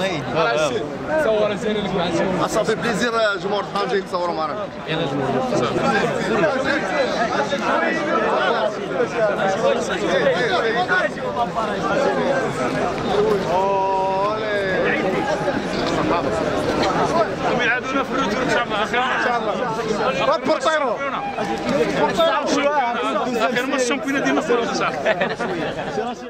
صور زين لك مع صافي بليزير جمهور طنجة يتصوروا معنا. يلا جمهور يعادونا في الروتور ان شاء الله. اخيرا بورطيرو اخيرا الشامبيون ديالنا في فرنسا.